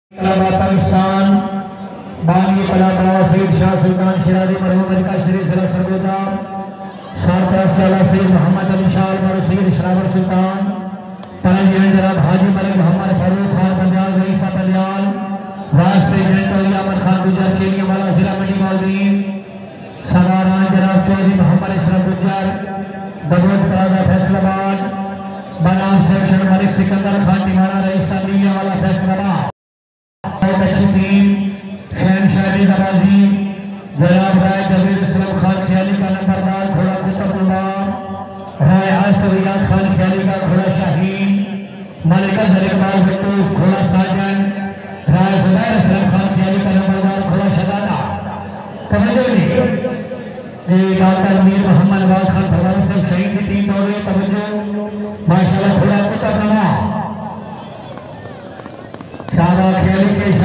पाकिस्तान बानी कलाकार सैयद शाह सुल्तान शिराजी मरहूम मलिका शरीफ जिला सरगोदा सरपरस्त सैयद मोहम्मद अली शाह और सैयद शरावर सुल्तान ताजी जनाब हाजी मलिक मोहम्मद फारूक खान पंजाब रईसा पंजाब वाइस प्रेसिडेंट अली अहमद खान गुजर चेलिया वाला जिला मंडी मौलवी सवारान जनाब चौधरी मोहम्मद इशरफ गुजर बदौत प्लाजा फैसलाबाद बनाम सेक्शन मलिक सिकंदर खान टिमाना रईसा लिया वाला फैसलाबाद अच्छी टीम शहनशाही नवाजी जनाब राय जबीर इस्लाम खान ख्याली का नंबरदार घोड़ा कुतुबुल्ला राय आसरियात खान ख्याली का घोड़ा शाहीन मलिका जलीकबाल बिट्टू घोड़ा साजन राय जुबैर इस्लाम खान ख्याली का नंबरदार घोड़ा शहजादा तवज्जो डॉक्टर मीर मोहम्मद नवाज खान फरवानी से शहीद की टीम दौड़ रही तवज्जो माशाल्लाह घोड़ा कुतुबुल्ला शाबाश ख्याली के